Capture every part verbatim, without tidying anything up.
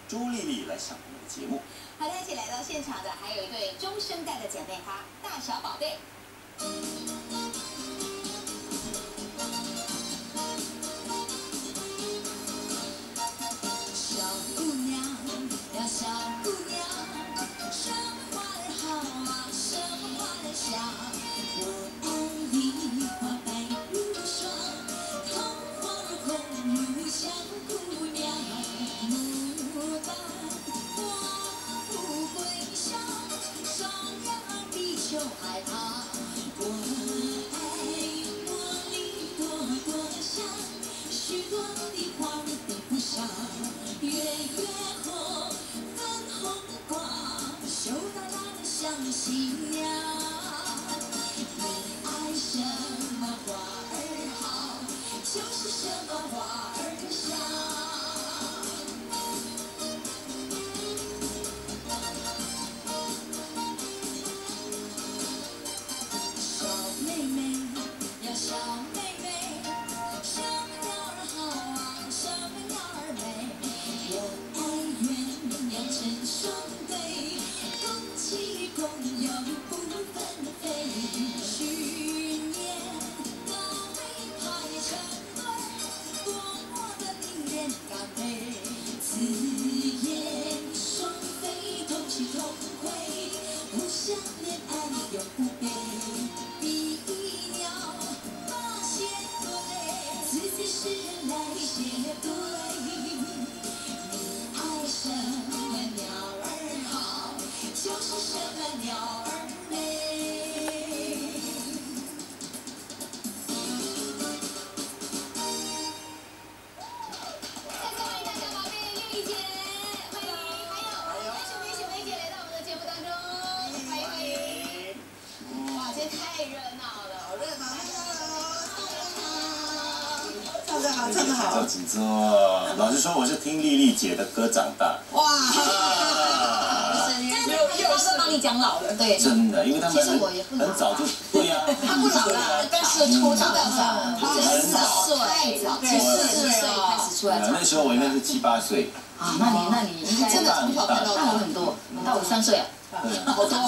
朱丽丽来上我们的节目。 好的，一起来到现场的还有一对中生代的姐妹花，大小宝贝。小姑娘呀，小姑娘，什么花儿好啊，什么花儿香？我爱梨花白如霜，桃花儿红如小姑娘。牡丹花富贵香，双眼儿比秋海棠。我爱茉莉朵朵香，许多的花儿比不上。月月红，粉红光，羞答答的像新娘。你爱什么花儿好，就是什么花儿香。小妹妹呀，小妹妹，什么鸟儿好啊，什么鸟儿美？我爱鸳鸯成双对，共起共有不分飞。去年高飞排成队，多么的令人感佩。此夜双飞同去同归，互相恋爱永不变。比鸟马衔对，此次是人来结对。你爱什么鸟儿好，就是什么鸟儿美。再次欢迎大小宝贝丽丽姐，欢迎，还有小梅、小梅姐来到我们的节目当中，欢迎欢迎。哇，今天太热闹了，好热闹！ 唱得好，唱得好。 叫紧坐。老实说，我是听丽丽姐的歌长大。 哇！ 又又是帮你讲老了，对， 真的，因为他们很很早就对呀。 他不老了，但是出道的早， 很早， 太早，十四岁开始出来唱。 那时候我应该是七八岁。 啊，那你那你应该真的从小看到大我很多，大我三岁啊，好多，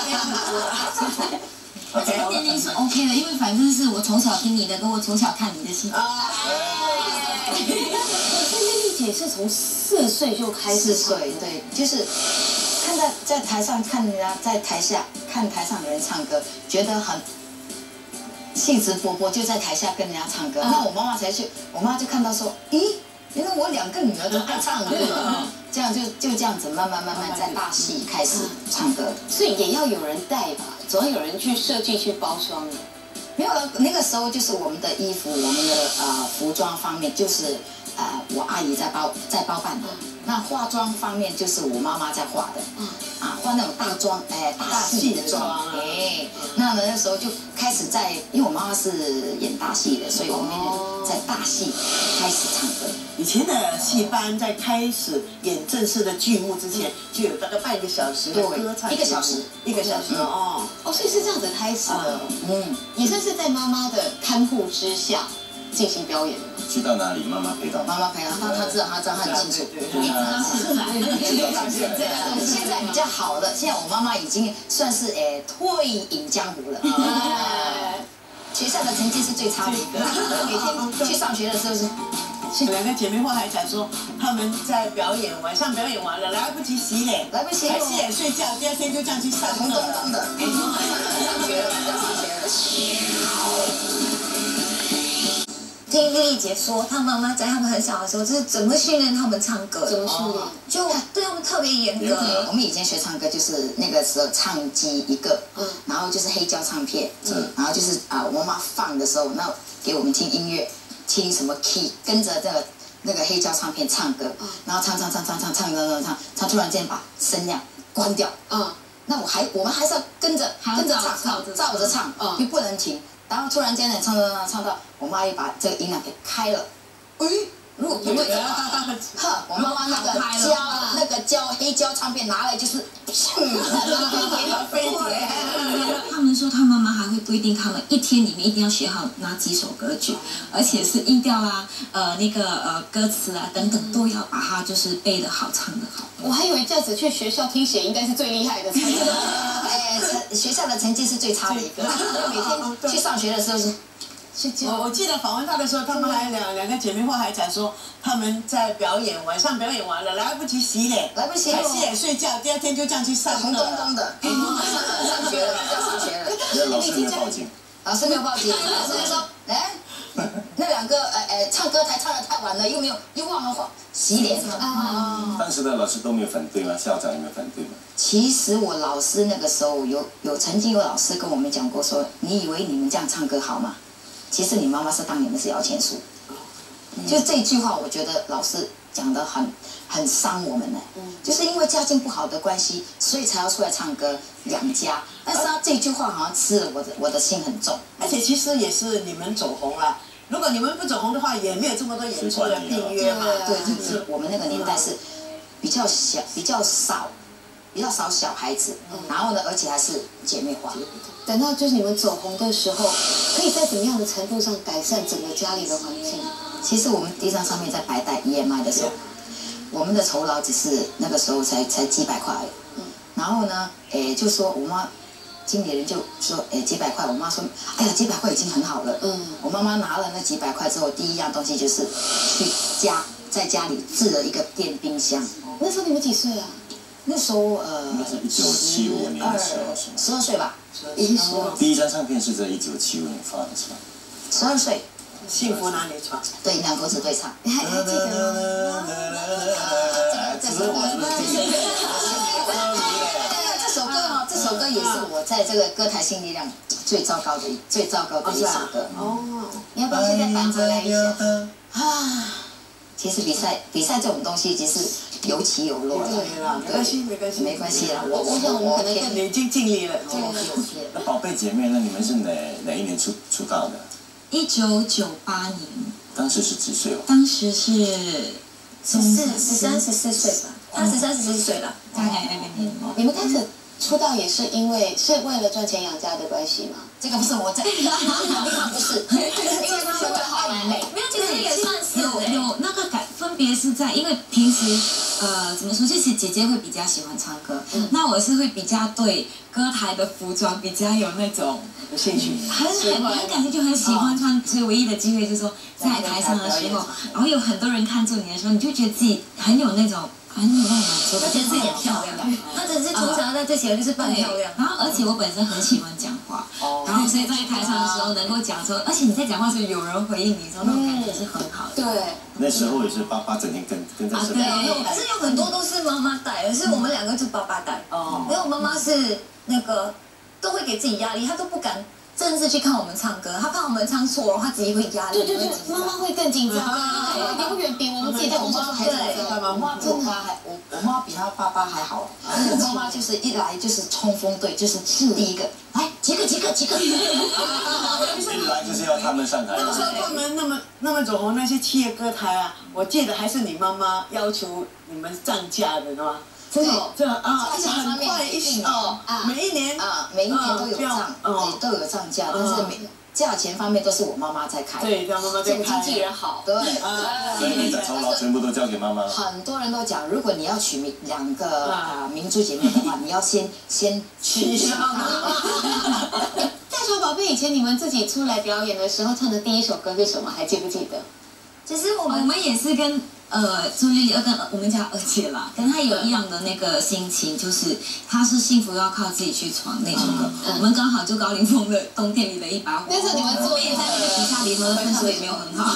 这个年龄是 OK 的，因为反正是我从小听你的歌，我从小看你的戏。丽丽姐是从四岁就开始唱，对，就是看在在台上看人家在台下看台上的人唱歌，觉得很兴致勃勃，就在台下跟人家唱歌。那我妈妈才去，我妈就看到说，咦，原来我两个女儿都爱唱歌，这样就就这样子慢慢慢慢在大戏开始唱歌，所以也要有人带吧，总要有人去设计去包装的。没有了，那个时候就是我们的衣服，我们的呃服装方面就是呃我阿姨在包在包办的。那化妆方面就是我妈妈在化的，啊，化那种大妆，哎，大戏的妆，哎，那呢那时候就开始在，因为我妈妈是演大戏的，所以我们在大戏开始唱歌。 以前的戏班在开始演正式的剧目之前，就有大概半个小时的歌唱， 一个小时， 一个小时哦。 哦，所以是这样子开始的，嗯，也算是在妈妈的看护之下进行表演的。 去到哪里，妈妈陪到。 妈妈陪到他，他知道，他知道，他很清楚。 对对对，现在比较好了，现在我妈妈已经算是诶退隐江湖了。学校的成绩是最差的一个，每天去上学的时候是。 两个姐妹花还讲说，他们在表演，晚上表演完了，来不及洗脸， 来不及还洗脸睡觉，第二天就这样去上课， 红咚咚的，上学了，要上学了。听丽丽姐说，她妈妈在他们很小的时候，就是怎么训练他们唱歌？怎么训练？就对他们特别严格。我们以前学唱歌，就是那个时候唱机一个，嗯，然后就是黑胶唱片，嗯，然后就是啊，我妈妈放的时候，那给我们听音乐。听什么 key， 跟着这个那个黑胶唱片唱歌，然后唱唱唱唱唱唱唱唱唱，唱突然间把声量关掉，嗯，那我还我们还是要跟着跟着唱，照着唱，就不能停。然后突然间呢，唱唱唱唱到我妈也把这个音量给开了，哎，如果不对的话，呵，我妈妈那个胶那个胶黑胶唱片拿来就是，飞碟飞碟。他们说。 说他妈妈还会规定他们一天里面一定要学好哪几首歌曲，而且是音调啦、呃那个呃歌词啊等等都要把它就是背得好、唱得好。 我还以为这样子去学校听写应该是最厉害的。 哎，成学校的成绩是最差的一个，每天去上学的时候是。 我我记得访问他的时候，他们还两两个姐妹花还讲说，他们在表演，晚上表演完了，来不及洗脸， 来不及还洗脸睡觉，第二天就这样去上课， 红咚咚的，上学了，要上学了。 那老师没有报警， 老师没有报警，老师就说，哎，那两个呃呃唱歌台唱的太晚了，又没有又忘了洗脸啊。 当时的老师都没有反对吗？校长有没有反对吗？ 其实我老师那个时候有有曾经有老师跟我们讲过说，你以为你们这样唱歌好吗？其实你妈妈是当你们是摇钱树，就这一句话，我觉得老师讲的很很伤我们呢。就是因为家境不好的关系，所以才要出来唱歌养家。但是他这句话好像吃了我的我的心很重。 而且其实也是你们走红了，如果你们不走红的话，也没有这么多演出的订约嘛。 对对对，我们那个年代是比较小、比较少、比较少小孩子，然后呢，而且还是姐妹花。 等到就是你们走红的时候，可以在怎么样的程度上改善整个家里的环境？ 其实我们第一张唱片在白带 E M I 的时候，我们的酬劳只是那个时候才才几百块，然后呢，诶，就说我妈经理人就说，诶，几百块，我妈说，哎呀，几百块已经很好了。嗯，我妈妈拿了那几百块之后，第一样东西就是去家在家里置了一个电冰箱。 那时候你们几岁啊？ 那时候呃， 应该是一九七五年的时候，是吗？ 十二岁吧， 已经十二。 第一张唱片是在一九七五年发的，是吧？ 十二岁。 幸福哪里闯？ 对，两口子对唱。 你还还记得吗？ 这首歌，这首歌哈，这首歌也是我在这个歌坛新力量最糟糕的最糟糕的一首歌。 哦，你要不要现在反回来一下？ 啊，其实比赛比赛这种东西，其实有起有落的。 对啦，没关系，没关系， 没关系啦。 我我想我们可能更你已经尽力了。 那宝贝姐妹呢？你们是哪哪一年出出道的？ 一九九八年， 当时是几岁哦？ 当时是十四、十三、十四岁吧，他十三、十四岁了。 大概那个年。 你们开始出道也是因为是为了赚钱养家的关系吗？ 这个不是我在，肯定不是，因为他们会好美。 没有，其实也算是有有那个感，分别是在，因为平时呃怎么说，就是姐姐会比较喜欢唱歌，那我是会比较对歌台的服装比较有那种有兴趣， 很很很感兴趣，很喜欢穿，所以唯一的机会就是说在台上的时候，然后有很多人看住你的时候，你就觉得自己很有那种。很有那种满足感， 而且自己很漂亮，那只是从小在最喜欢就是扮漂亮。 然后，而且我本身很喜欢讲话，然后所以在台上的时候能够讲说，而且你在讲话的时候有人回应你，那种感觉是很好的。 对， 那时候也是爸爸整天跟跟在身边。 没有，可是有很多都是妈妈带，可是我们两个就爸爸带。哦，因为我妈妈是那个都会给自己压力，她都不敢正式去看我们唱歌，她怕我们唱错了，她自己会压力。对对对，妈妈会更紧张，永远比我们自己在工作还紧张。 我妈比我爸还我我妈比她爸爸还好，我妈妈就是一来就是冲锋队，就是第一个来几个几个几个， 一来就是要他们上台。 那个时候他们那么那么走红那些企业歌台啊，我记得还是你妈妈要求你们涨价的，对吗？ 真的， 这啊，而且很快一哦，每一年啊，每一年都有涨，都有涨价，但是每价钱方面都是我妈妈在开， 对，让妈妈在开， 经纪人好， 对， 所以你的酬劳全部都交给妈妈。 很多人都讲，如果你要娶名两个啊明珠姐妹的话，你要先先娶妈妈。 在小宝贝以前，你们自己出来表演的时候唱的第一首歌是什么？还记不记得？ 其实我们我们也是跟呃朱丽丽，跟我们家二姐啦，跟她有一样的那个心情，就是她是幸福要靠自己去闯那首歌。我们刚好就高凌风的《冬天里的一把火》， 那时候你们作业在那个比赛里头的分数也没有很好。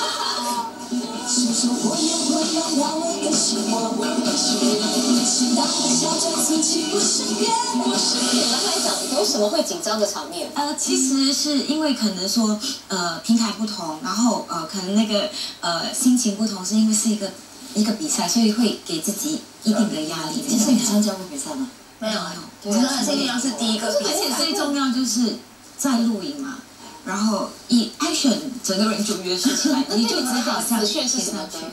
简单来讲，有什么会紧张的场面？ 呃，其实是因为可能说，呃，平台不同，然后呃，可能那个呃心情不同，是因为是一个一个比赛，所以会给自己一定的压力。 其实你参加过比赛吗？ 没有，我们的新力量是第一个比赛， 而且最重要就是在录影嘛，然后一 action 整个人就约束起来，你就知道这样子炫是什么歌？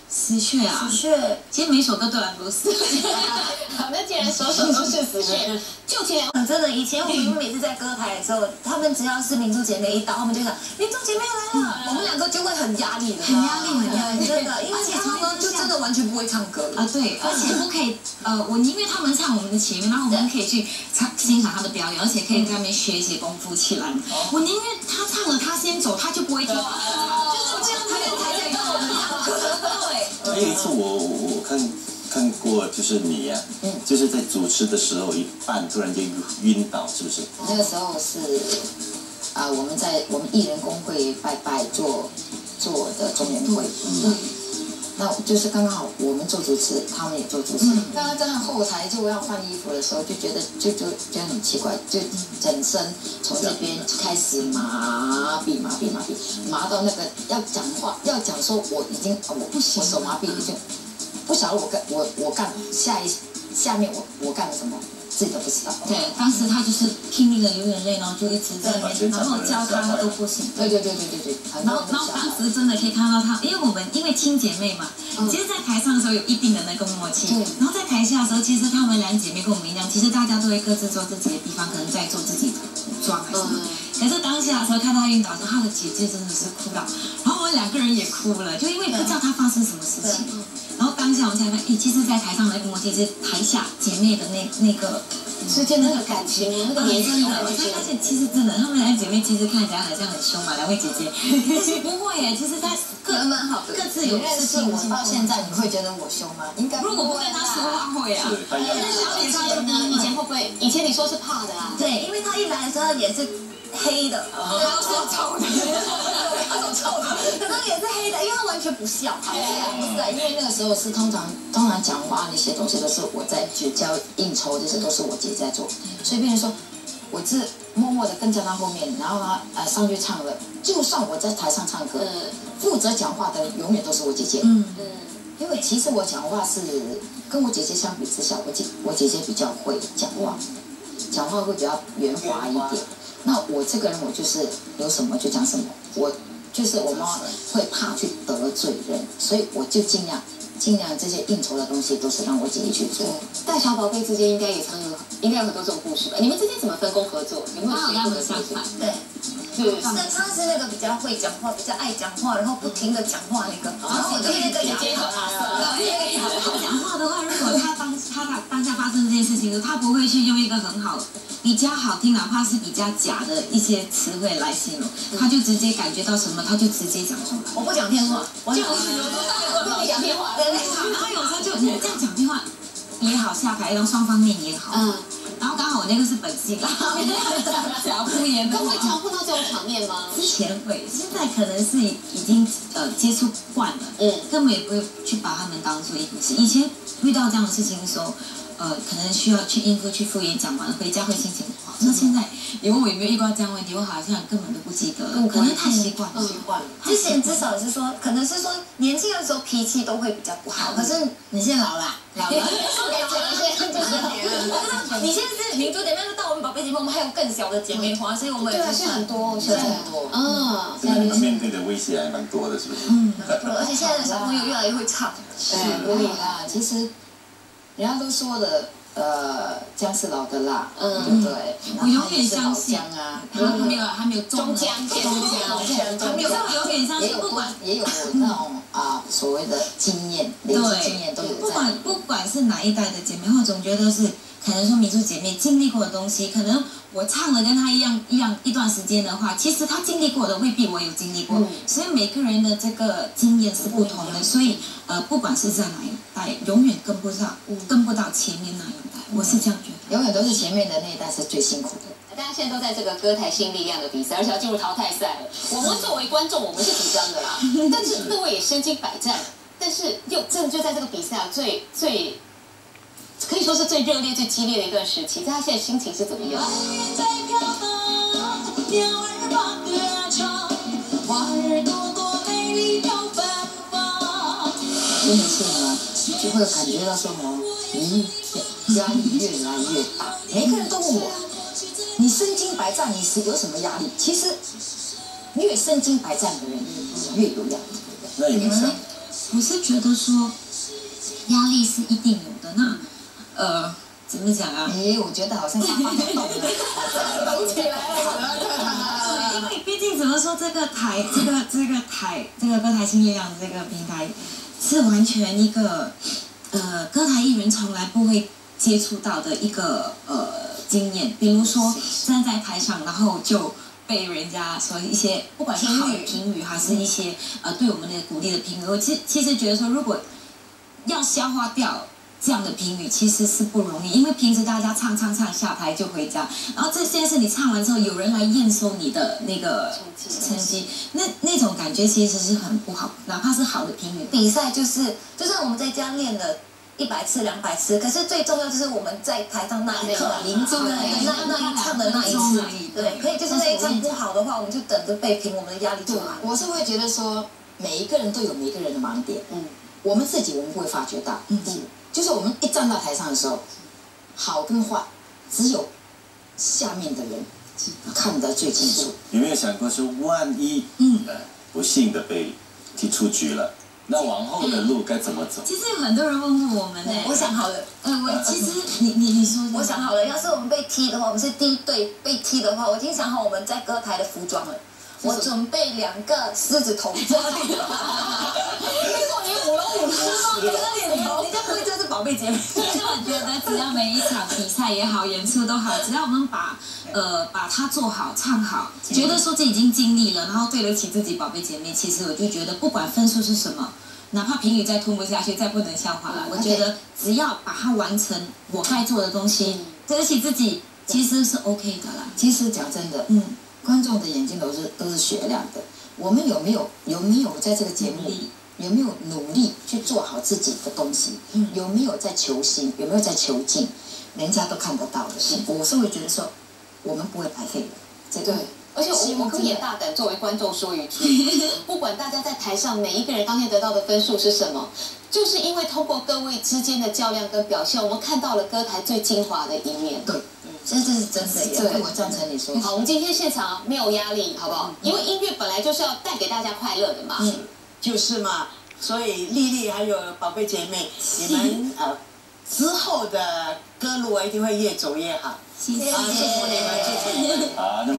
死穴啊， 死穴， 其实每首歌对我来说都是。 好，那既然首首都是死穴，就前真的，以前我们每次在歌台的时候，他们只要是民族姐妹一到，他们就想民族姐妹来了，我们两个就会很压力的， 很压力，很压力， 真的，因为他们就真的完全不会唱歌啊，对，而且不可以，呃，我宁愿他们唱我们的前面，然后我们可以去唱欣赏他的表演，而且可以在那边学习功夫起来。我宁愿他唱了，他先走，他就不会听，就是这样，他们才在跟我们唱歌。对。 还有一次我我我看看过，就是你呀、啊，嗯，就是在主持的时候一半突然间晕倒，是不是？ 那个时候是啊、呃，我们在我们艺人工会拜拜做做的中原会，嗯，那就是刚刚好我们做主持，他们也做主持。刚刚站在后台就要换衣服的时候，就觉得就就觉得很奇怪，就整身从这边开始麻痹麻痹麻痹，麻到那个要讲话要讲说我已经我不行，我手麻痹已经不晓得我干我我干下一下面我我干了什么。自己都不知道。 对，当时他就是拼命的流眼泪，然后就一直在那边，然后教他都不行。 对对对对对对。 然后然后当时真的可以看到他，因为我们因为亲姐妹嘛，其实，在台上的时候有一定的那个默契。然后在台下的时候，其实她们两姐妹跟我们一样，其实大家都会各自做自己的地方，可能在做自己的武装还是什么。可是当下的时候看到他晕倒的时候，他的姐姐真的是哭到，然后我们两个人也哭了，就因为不知道他发生什么事情。然后当下我们才发现，诶，其实，在台上的那个默契是台下姐妹的那那个。 之间的那个感情，那个年轻的， 我才发现其实真的，她们两姐妹其实看起来好像很凶嘛，两位姐姐，但是不会耶，其实她各蛮好的， 各自有事情。 我到现在，你会觉得我凶吗？应该如果不跟她说话会啊。 那小姐姐呢？以前会不会？以前你说是怕的啊？ 对，因为她一来的时候也是黑的， 她说臭的， 她说臭的，可是也是黑的，因为她完全不笑。 不是啊，因为那个时候是通常通常讲话那些东西都是我在绝交应酬，这些都是我姐在做，所以别人说我是默默的跟在她后面，然后她呃上去唱了，就算我在台上唱歌，负责讲话的永远都是我姐姐。嗯嗯，因为其实我讲话是跟我姐姐相比之下，我姐我姐姐比较会讲话，讲话会比较圆滑一点。那我这个人我就是有什么就讲什么，我。就是我妈会怕去得罪人，所以我就尽量尽量这些应酬的东西都是让我姐姐去做。 大小宝贝之间应该也常有，应该有很多这种故事吧？你们之间怎么分工合作？有没有谁负责相反？ 对， 对， 但他是那个比较会讲话，比较爱讲话，然后不停的讲话那个，然后我就是那个哑巴。 讲话的话，如果他当他当下发生这件事情，他不会去用一个很好。比较好听，哪怕是比较假的一些词汇来形容，他就直接感觉到什么，他就直接讲出来。 我不讲电话，我就不讲电话， 然后有时候就你这样讲电话也好，下台让双方面也好。嗯。然后刚好我那个是本性，假敷衍。 都会常碰到这种场面吗？ 之前会，现在可能是已经呃接触惯了，嗯，根本也不会去把他们当做一回事。以前遇到这样的事情的时候。呃，可能需要去应付、去敷衍，讲完回家会心情不好。那现在你问我有没有遇到这样问题，我好像根本都不记得，可能太习惯了。 习惯了。 之前至少是说，可能是说年轻的时候脾气都会比较不好，可是你现在老了， 老了。你现在是民族姐妹，到我们宝贝节目，我们还有更小的姐妹花，所以我们对啊，现在很多，现在很多。嗯， 现在你们面对的威胁还蛮多的，是不是？ 嗯，而且现在的小朋友越来越会唱。 是，不理啦，其实。人家都说的，呃，姜是老的辣，嗯，对不对？ 我永远相信啊， 还没有还没有中姜，中姜， 还没有，我永远相信，不管也有那种啊所谓的经验，累积经验都有在。 不管不管是哪一代的姐妹，我总觉得是可能说民族姐妹经历过的东西，可能我唱的跟她一样一样一段时间的话，其实她经历过的未必我有经历过，所以每个人的这个经验是不同的，所以呃，不管是在哪一代，永远跟不上，跟不到前面那一代，我是这样觉得， 永远都是前面的那一代是最辛苦的。 大家现在都在这个歌台新力量的比赛，而且要进入淘汰赛了。我们作为观众，我们是紧张的啦，但是各位也身经百战，但是又真的就在这个比赛啊，最最。可以说是最热烈、最激烈的一段时期。他现在心情是怎么样？ 真的是呢，就会感觉到说哦，咦，压力越来越大。每个人都问我，你身经百战，你是有什么压力？其实越身经百战的人越有压力。 那你们想， 我是觉得说压力是一定有的。那呃，怎么讲啊？ 咦，我觉得好像沙发都动了， 动起来了。 因为毕竟怎么说，这个台，这个这个台，这个歌台新力量的这个平台，是完全一个呃歌台艺人从来不会接触到的一个呃经验。比如说站在台上，然后就被人家说一些不管是好的评语，还是一些呃对我们的鼓励的评语，我其其实觉得说，如果要消化掉这样的评语其实是不容易，因为平时大家唱唱唱下台就回家，然后这件事你唱完之后，有人来验收你的那个成绩，那那种感觉其实是很不好，哪怕是好的评语。 比赛就是，就算我们在家练了一百次、两百次，可是最重要就是我们在台上那一刻临场的那那一唱的那一次，对，可以就是那一唱不好的话，我们就等着被评，我们的压力就来。 我是会觉得说，每一个人都有每一个人的盲点，嗯，我们自己我们不会发觉到，嗯。就是我们一站到台上的时候，好跟坏，只有下面的人看得最清楚。 有没有想过说，万一嗯不幸的被踢出局了，那往后的路该怎么走？ 其实有很多人问过我们呢。 我想好了， 呃，我其实你你你说， 我想好了，要是我们被踢的话，我们是第一队被踢的话，我已经想好我们在歌台的服装了。我准备两个狮子头抓你。如果你舞龙舞狮吗？你的脸头，人家不会就是宝贝姐妹。 其实我觉得，只要每一场比赛也好，演出都好，只要我们把呃把它做好、唱好，觉得说自己已经尽力了，然后对得起自己宝贝姐妹，其实我就觉得，不管分数是什么，哪怕评语再吞不下去，再不能消化了，我觉得只要把它完成我该做的东西，对得起自己，其实是 OK 的啦。 其实讲真的， 嗯。 观众的眼睛都是都是雪亮的。我们有没有有没有在这个节目里有没有努力去做好自己的东西？嗯，有没有在求新？有没有在求进？人家都看得到的。我是会觉得说，我们不会白费的。这个。 对，而且我我可以也大胆作为观众说一句，不管大家在台上每一个人当天得到的分数是什么，就是因为通过各位之间的较量跟表现，我们看到了歌台最精华的一面。 对。这这是真的，对，我赞成你说。 好，我们今天现场没有压力，好不好？因为音乐本来就是要带给大家快乐的嘛。 嗯，就是嘛。所以丽丽还有宝贝姐妹，你们呃之后的歌路一定会越走越好。 谢谢， 祝福你们，祝福你们。 好，那。